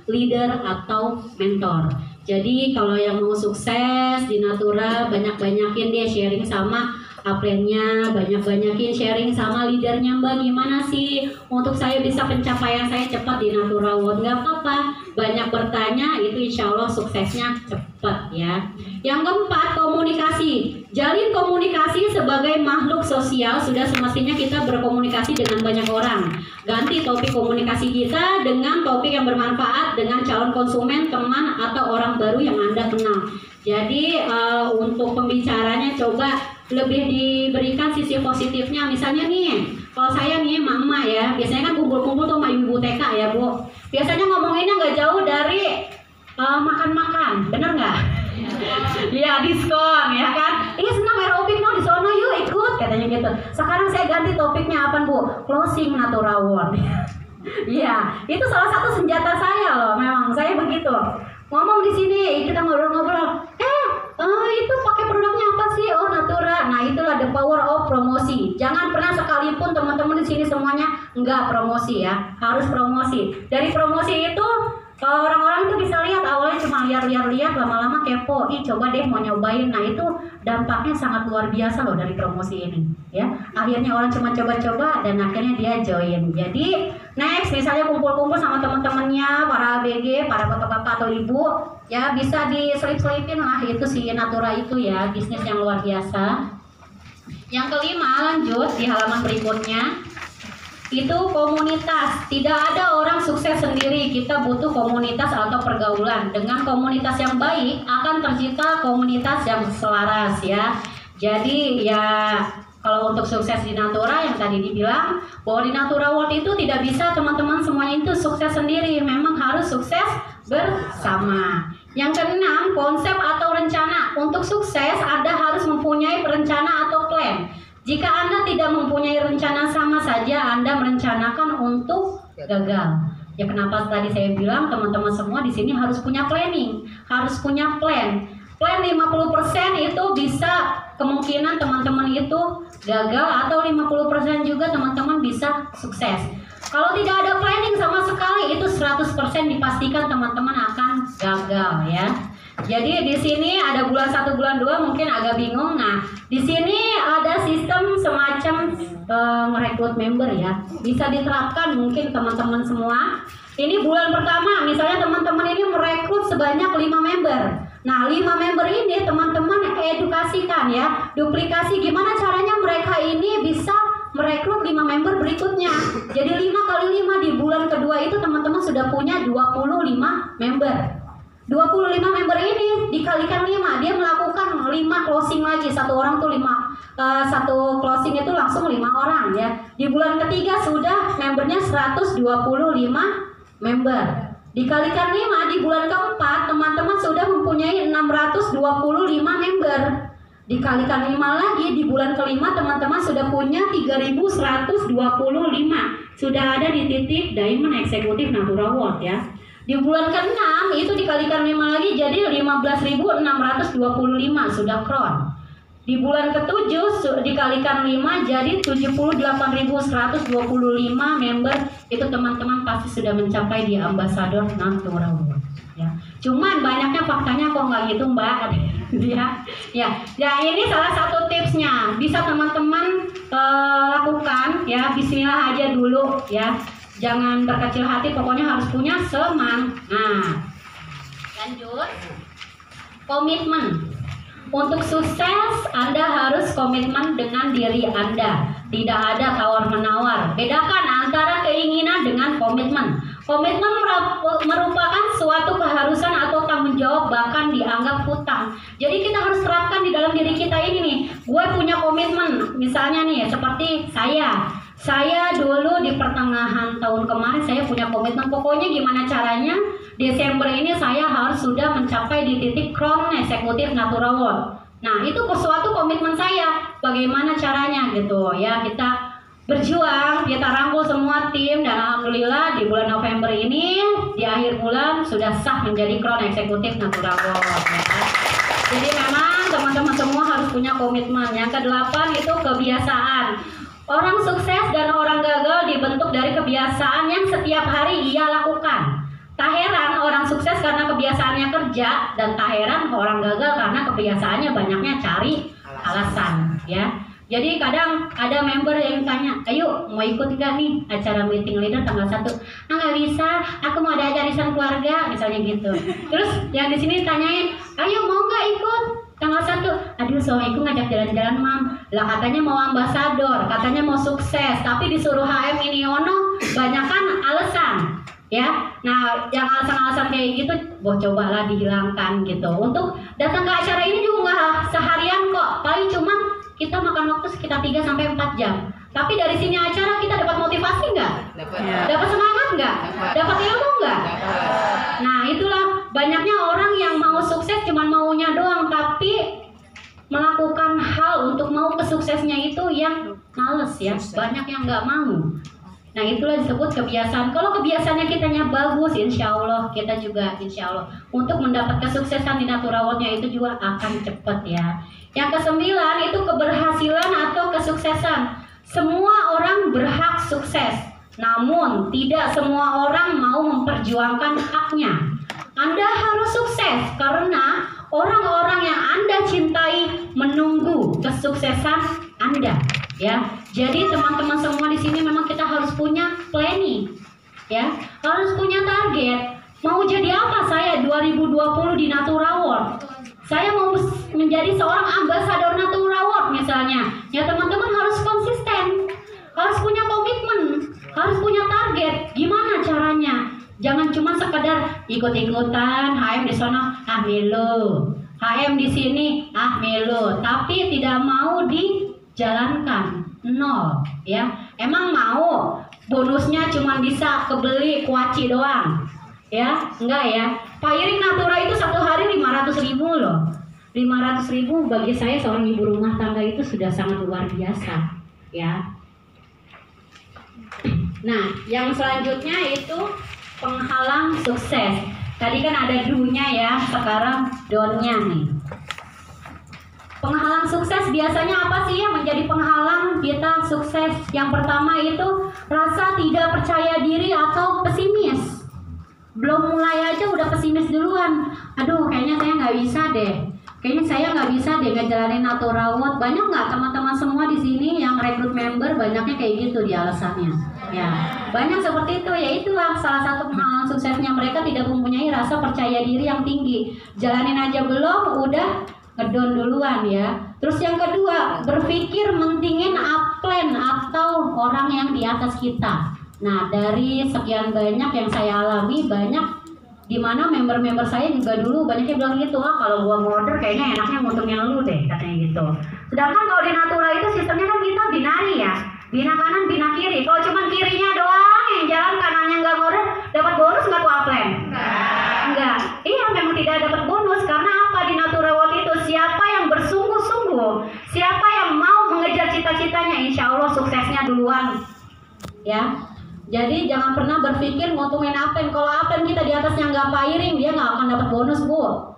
leader atau mentor. Jadi kalau yang mau sukses di Natura, banyak-banyakin dia sharing sama upline-nya, banyak-banyakin sharing sama leadernya. Mbak, gimana sih untuk saya bisa pencapaian saya cepat di Natura World? Nggak apa-apa, banyak bertanya, itu insya Allah suksesnya cepat ya. Yang keempat, komunikasi. Jalin komunikasi sebagai makhluk sosial, sudah semestinya kita berkomunikasi dengan banyak orang. Ganti topik komunikasi kita dengan topik yang bermanfaat dengan calon konsumen, teman, atau orang baru yang Anda kenal. Jadi untuk pembicaranya coba lebih diberikan sisi positifnya. Misalnya nih, kalau saya nih mama ya, biasanya kan kumpul-kumpul tuh sama ibu TK ya Bu. Biasanya ngomonginnya nggak jauh dari makan-makan, bener nggak? Iya, diskon ya kan. Iya, senang aerobik no di sono yuk ikut katanya gitu. Sekarang saya ganti topiknya apa Bu? Closing Natura World. Iya, itu salah satu senjata saya loh. Memang saya begitu. Ngomong di sini kita ngobrol-ngobrol. Itu pakai produknya apa sih? Oh, Natura. Nah, itulah the power of promosi. Jangan pernah sekalipun teman-teman di sini semuanya enggak promosi ya. Harus promosi. Dari promosi itu orang-orang itu bisa lihat awalnya cuma lihat, lama-lama kepo, coba deh mau nyobain. Nah, itu dampaknya sangat luar biasa loh dari promosi ini ya. Akhirnya orang cuma coba-coba dan akhirnya dia join. Jadi next misalnya kumpul-kumpul sama teman-temannya, para ABG, para bapak-bapak atau ibu ya, bisa diselip-selipin lah itu si Natura itu ya, bisnis yang luar biasa. Yang kelima, lanjut di halaman berikutnya, itu komunitas. Tidak ada orang sukses sendiri, kita butuh komunitas atau pergaulan. Dengan komunitas yang baik akan tercipta komunitas yang selaras ya. Jadi ya, kalau untuk sukses di Natura yang tadi dibilang bahwa di Natura World itu tidak bisa teman-teman semuanya itu sukses sendiri, memang harus sukses bersama. Yang keenam, konsep atau rencana. Untuk sukses Anda harus mempunyai rencana atau plan. Jika Anda tidak mempunyai rencana, sama saja Anda merencanakan untuk gagal. Ya, kenapa tadi saya bilang teman-teman semua di sini harus punya planning, harus punya plan. Plan 50% itu bisa kemungkinan teman-teman itu gagal, atau 50% juga teman-teman bisa sukses. Kalau tidak ada planning sama sekali, itu 100% dipastikan teman-teman akan gagal ya. Jadi di sini ada bulan 1, bulan 2 mungkin agak bingung. Nah, di sini ada sistem semacam merekrut member ya. Bisa diterapkan mungkin teman-teman semua. Ini bulan pertama, misalnya teman-teman ini merekrut sebanyak 5 member. Nah, 5 member ini teman-teman edukasikan ya. Duplikasi gimana caranya mereka ini bisa merekrut 5 member berikutnya. Jadi 5 kali 5 di bulan kedua itu teman-teman sudah punya 25 member. 25 member ini dikalikan 5, dia melakukan 5 closing lagi. Satu orang tuh 5, satu closing itu langsung 5 orang ya. Di bulan ketiga sudah membernya 125 member. Dikalikan 5 di bulan keempat teman-teman sudah mempunyai 625 member. Dikalikan 5 lagi di bulan kelima teman-teman sudah punya 3125. Sudah ada di titik Diamond Eksekutif Natura World ya. Di bulan ke-6 itu dikalikan 5 lagi jadi 15.625 sudah crown. Di bulan ke-7 dikalikan 5 jadi 78.125 member. Itu teman-teman pasti sudah mencapai di ambasador Natura World ya. Cuman banyaknya faktanya kok nggak gitu Mbak ya. Ini salah satu tipsnya, bisa teman-teman lakukan ya. Bismillah aja dulu ya. Jangan berkecil hati, pokoknya harus punya semangat. Lanjut. Komitmen. Untuk sukses, Anda harus komitmen dengan diri Anda. Tidak ada tawar-menawar. Bedakan antara keinginan dengan komitmen. Komitmen merupakan suatu keharusan atau tanggung jawab, bahkan dianggap hutang. Jadi kita harus terapkan di dalam diri kita ini nih. Gue punya komitmen. Misalnya nih, seperti saya dulu di pertengahan tahun kemarin saya punya komitmen, pokoknya gimana caranya Desember ini saya harus sudah mencapai di titik crown eksekutif Natura World. Nah, itu suatu komitmen saya. Bagaimana caranya gitu ya, kita berjuang, kita rangkul semua tim, dan alhamdulillah di bulan November ini di akhir bulan sudah sah menjadi crown eksekutif Natura World ya. Jadi memang teman-teman semua harus punya komitmen. Yang ke-8 itu kebiasaan. Orang sukses dan orang gagal dibentuk dari kebiasaan yang setiap hari ia lakukan. Tak heran kebiasaannya kerja, dan tak heran orang gagal karena kebiasaannya banyaknya cari alasan, ya. Jadi kadang ada member yang tanya, ayo mau ikut gak nih acara meeting leader tanggal 1? Nggak bisa, aku mau ada arisan keluarga, misalnya gitu. Terus yang di sini tanyain, ayo mau nggak ikut tanggal 1? Aduh, suamiku ngajak jalan-jalan, Mam. Lah katanya mau ambasador, katanya mau sukses, tapi disuruh HM ini ono, banyakan alasan. Ya, nah yang alasan-alasan kayak gitu, cobalah dihilangkan gitu. Untuk datang ke acara ini juga nggak seharian kok, paling cuma kita makan waktu sekitar 3-4 jam. Tapi dari sini acara kita dapat motivasi nggak? Dapat semangat nggak? Dapat ilmu nggak? Nah itulah banyaknya orang yang mau sukses cuma maunya doang, tapi melakukan hal untuk mau kesuksesnya itu yang males ya. Banyak yang nggak mau. Nah itulah disebut kebiasaan. Kalau kebiasaannya kitanya bagus, insya Allah kita juga insya Allah untuk mendapat kesuksesan di Naturawatnya itu juga akan cepat ya. Yang ke-9 itu keberhasilan atau kesuksesan. Semua orang berhak sukses, namun tidak semua orang mau memperjuangkan haknya. Anda harus sukses karena orang-orang yang Anda cintai menunggu kesuksesan Anda. Ya, jadi teman-teman semua di sini memang kita harus punya planning, ya, harus punya target. Mau jadi apa saya 2020 di Naturawat? Saya mau menjadi seorang ambasador Naturawat misalnya. Ya teman-teman harus konsisten, harus punya komitmen, harus punya target. Gimana caranya? Jangan cuma sekedar ikut-ikutan, HM di sana, melu, HM di sini, melu, tapi tidak mau dijalankan. Nol, ya. Emang mau bonusnya cuma bisa kebeli kuaci doang, ya? Enggak ya. Pairing Natura itu satu hari 500.000 loh. 500.000 bagi saya seorang ibu rumah tangga itu sudah sangat luar biasa, ya. Nah, yang selanjutnya itu penghalang sukses. Tadi kan ada do-nya ya, sekarang don't-nya nih. Penghalang sukses biasanya apa sih yang menjadi penghalang kita sukses? Yang pertama itu rasa tidak percaya diri atau pesimis. Belum mulai aja udah pesimis duluan. Aduh, kayaknya saya nggak bisa deh. Kayaknya saya nggak bisa deh ngejalanin Naturawat. Banyak nggak teman-teman semua di sini yang rekrut member banyaknya kayak gitu di alasannya? Ya, banyak seperti itu. Ya itulah salah satu penghalang suksesnya, mereka tidak mempunyai rasa percaya diri yang tinggi. Jalanin aja belum, udah ngedon duluan ya. Terus yang kedua, berpikir mentingin upline atau orang yang di atas kita. Nah, dari sekian banyak yang saya alami, banyak dimana member-member saya juga dulu banyaknya bilang gitu, kalau gua mau order kayaknya enaknya nguntungin lu deh, katanya gitu. Sedangkan kalau di Natura itu sistemnya kan kita binari ya, bina kanan, bina kiri. Kalau cuma kirinya doang yang jalan, kanannya nggak ngorder, dapat bonus nggak tuh upline? Enggak. Iya, memang tidak dapat bonus. Karena apa? Di Naturawat itu siapa yang bersungguh-sungguh, siapa yang mau mengejar cita-citanya, insya Allah suksesnya duluan ya. Jadi jangan pernah berpikir nguntungin upline. Kalau upline kita di atasnya nggak pairing, dia nggak akan dapat bonus, Bu.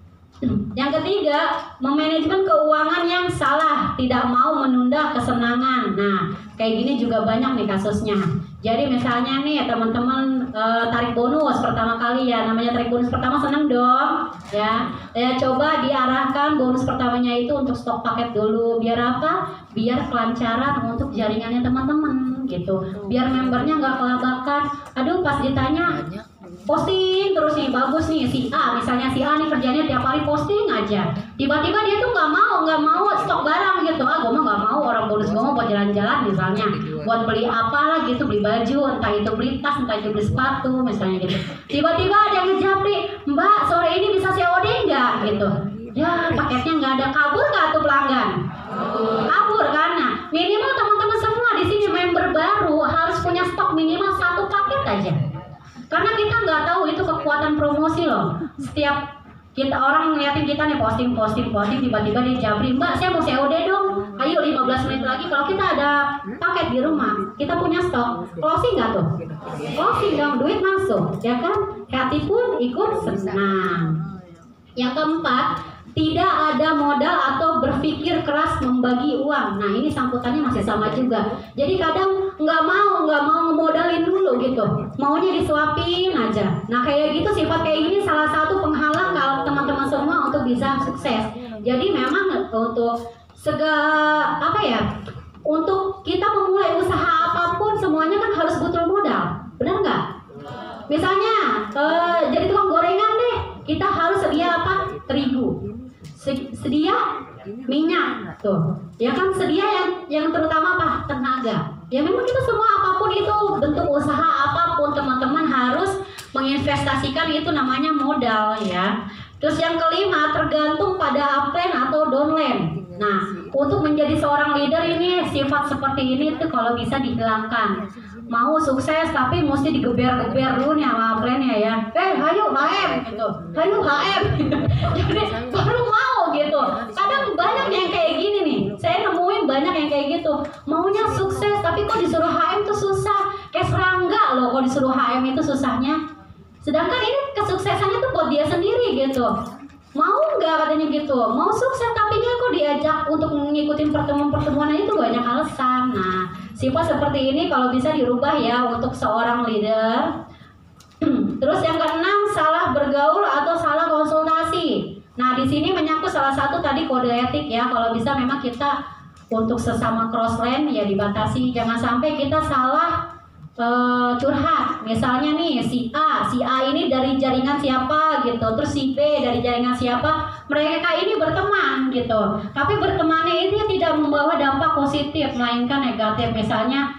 Yang ketiga, memanajemen keuangan yang salah, tidak mau menunda kesenangan. Nah, kayak gini juga banyak nih kasusnya. Jadi misalnya nih teman-teman tarik bonus pertama kali ya, namanya tarik bonus pertama seneng dong, ya. Coba diarahkan bonus pertamanya itu untuk stok paket dulu. Biar apa? Biar kelancaran untuk jaringannya teman-teman gitu. Biar membernya nggak kelabakan. Aduh, pas ditanya posting terus nih, bagus nih si A, misalnya si A nih kerjanya tiap hari posting aja, tiba-tiba dia tuh nggak mau stok barang gitu. Gue mah nggak mau, orang bonus gue mau buat jalan-jalan misalnya, buat beli apa lah gitu, beli baju, entah itu beli tas, entah itu beli sepatu misalnya gitu. Tiba-tiba ada yang ngejapri, Mbak sore ini bisa COD nggak gitu, ya paketnya nggak ada. Kabur nggak tuh pelanggan? Kabur kan. Nah, minimal teman-teman semua di sini member baru harus punya stok minimal 1 paket aja. Karena kita nggak tahu itu kekuatan promosi loh. Setiap kita orang ngeliatin kita nih posting, tiba-tiba dia jabri, Mbak saya mau COD dong, ayo 15 menit lagi. Kalau kita ada paket di rumah, kita punya stok, closing nggak tuh? Closing dong, duit masuk, ya kan? Hati pun ikut senang. Yang keempat, tidak ada modal atau berpikir keras membagi uang. Nah ini sangkutannya masih sama juga. Jadi kadang nggak mau ngemodalin dulu gitu, maunya disuapin aja. Nah kayak gitu, sifat kayak gini salah satu penghalang kalau teman-teman semua untuk bisa sukses. Jadi memang untuk untuk kita memulai usaha apapun semuanya kan harus butuh modal, benar nggak? Misalnya jadi tukang gorengan deh, kita harus sedia apa? Terigu, sedia minyak, tuh, ya kan, sedia yang terutama apa? Tenaga. Ya memang kita semua apapun itu bentuk usaha apapun teman-teman harus menginvestasikan, itu namanya modal ya. Terus yang kelima, tergantung pada upline atau downline. Nah, untuk menjadi seorang leader ini sifat seperti ini tuh kalau bisa dihilangkan. Mau sukses tapi mesti digeber-geber dulu nih sama upline-nya ya. Hayu HM gitu. Hayu HM. Jadi baru mau gitu. Kadang banyak yang kayak gini nih. Saya nemuin banyak yang kayak gitu. Maunya sukses tapi kok disuruh HM tuh susah. Kayak serangga loh kalau disuruh HM itu susahnya. Sedangkan ini kesuksesannya tuh buat dia sendiri gitu. Mau nggak katanya gitu, mau sukses tapi dia kok diajak untuk mengikuti pertemuan-pertemuan itu banyak alasan. Nah, sifat seperti ini kalau bisa dirubah ya untuk seorang leader. Terus yang keenam, salah bergaul atau salah konsultasi. Nah, di sini menyangkut salah satu tadi kode etik ya. Kalau bisa memang kita untuk sesama crossline ya dibatasi, jangan sampai kita salah curhat. Misalnya nih si A ini dari jaringan siapa gitu, terus si B dari jaringan siapa, mereka ini berteman gitu, tapi bertemannya ini tidak membawa dampak positif melainkan negatif. Misalnya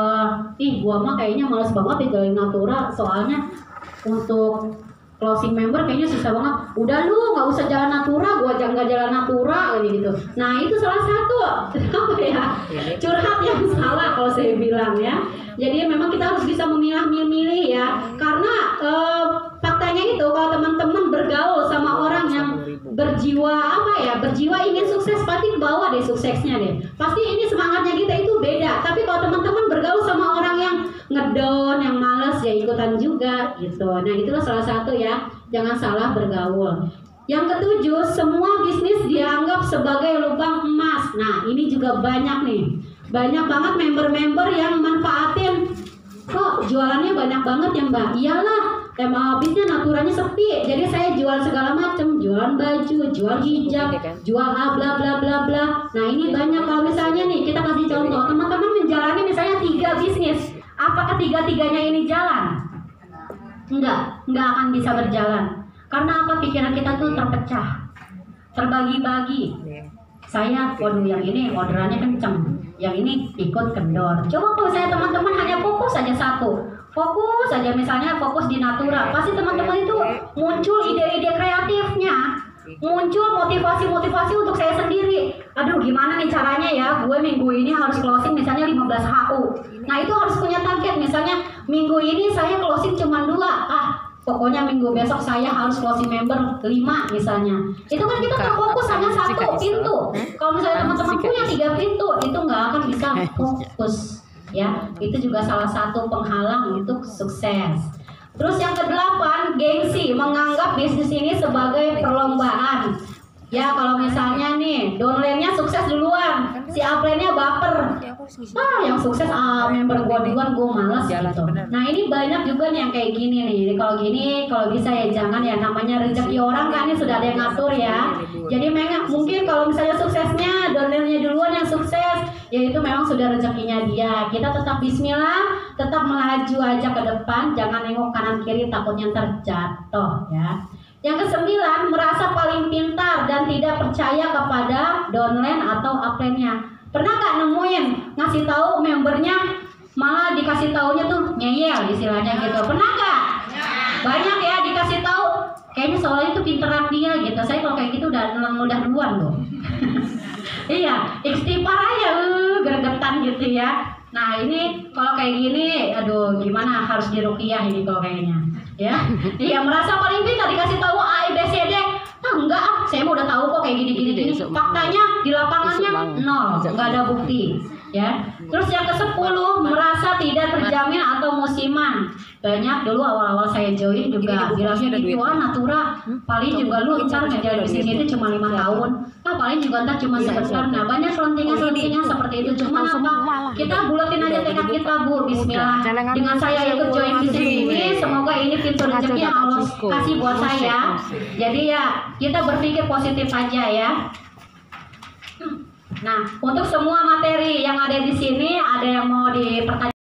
gua mah kayaknya males banget di jalan natura, soalnya untuk closing member kayaknya susah banget. Udah lu nggak usah jalan natura, gua nggak jalan natura gitu. Nah itu salah satu apa ya, curhat yang salah kalau saya bilang ya. Jadi memang kita harus bisa memilah-milih ya, karena faktanya itu kalau teman-teman bergaul sama orang yang berjiwa berjiwa ingin sukses, pasti bawa deh suksesnya deh. Pasti ini semangatnya kita itu beda. Tapi kalau teman-teman bergaul sama orang yang ngedown, yang males ya ikutan juga gitu. Nah itulah salah satu ya, jangan salah bergaul. Yang ketujuh, semua bisnis dianggap sebagai lubang emas. Nah ini juga banyak nih. Banyak banget member-member yang manfaatin, kok jualannya banyak banget ya mbak? Iyalah, habisnya naturanya sepi, jadi saya jual segala macam, jualan baju, jual hijab, jual bla bla bla bla. Nah ini banyak. Kalau misalnya nih kita kasih contoh, teman-teman menjalani misalnya 3 bisnis, apakah 3-tiganya ini jalan? Enggak akan bisa berjalan. Karena apa? Pikiran kita tuh terpecah, terbagi-bagi. Saya, waduh yang ini orderannya kenceng, yang ini ikut kendor. Coba kalau saya teman-teman hanya fokus saja fokus saja, misalnya fokus di natura, pasti teman-teman itu muncul ide-ide kreatifnya, muncul motivasi-motivasi untuk saya sendiri. Aduh gimana nih caranya ya, gue minggu ini harus closing misalnya 15 HU. Nah itu harus punya target, misalnya minggu ini saya closing cuma 2, pokoknya minggu besok saya harus closing member 5 misalnya. Itu kan kita terfokus hanya 1 pintu. Kalau misalnya teman-teman punya 3 pintu, itu nggak akan bisa fokus. Ya, itu juga salah satu penghalang untuk sukses. Terus yang ke-8, gengsi, menganggap bisnis ini sebagai perlombaan. Ya kalau misalnya nih downline-nya sukses duluan, si upline-nya baper. Yang sukses member gua duluan, gua malas gitu. Nah ini banyak juga nih yang kayak gini nih. Kalau gini, kalau bisa ya jangan ya, namanya rezeki orang kan ini sudah ada yang ngatur ya. Jadi mungkin kalau misalnya suksesnya downline-nya duluan yang sukses, ya itu memang sudah rezekinya dia. Kita tetap bismillah, tetap melaju aja ke depan, jangan nengok kanan kiri takutnya terjatuh ya. Yang ke-9, merasa paling pintar dan tidak percaya kepada downline atau upline-nya. Pernah nggak nemuin ngasih tahu membernya malah dikasih taunya tuh ngeyel istilahnya gitu? Pernah nggak? Banyak ya dikasih tahu, kayaknya soalnya itu pinteran dia gitu. Saya kalau kayak gitu udah duluan loh. Iya, istighfar aja, gregetan gitu ya. Nah ini kalau kayak gini, aduh gimana, harus diruqyah ini kalau kayaknya. Ya, merasa paling pintar dikasih tahu A, B, C, D, enggak ah, saya mau udah tahu kok kayak gini. Faktanya di lapangannya nol, nggak ada bukti. Ya. Terus yang ke-10, merasa tidak terjamin atau musiman. Banyak dulu awal-awal saya join juga bilangnya gitu, natura paling juga lu ntar ngejar bisnis itu cuma 5 tahun. Paling juga ntar cuma sebentar. Nah, banyak selentingan seperti itu. Cuma apa? Kita bulatin aja tekad kita, Bu. Bismillah. Dengan saya ikut join bisnis ini, semoga ini pintu rezeki yang Allah kasih buat saya. Jadi ya, kita berpikir positif aja ya. Nah, untuk semua materi yang ada di sini, ada yang mau dipertanyakan?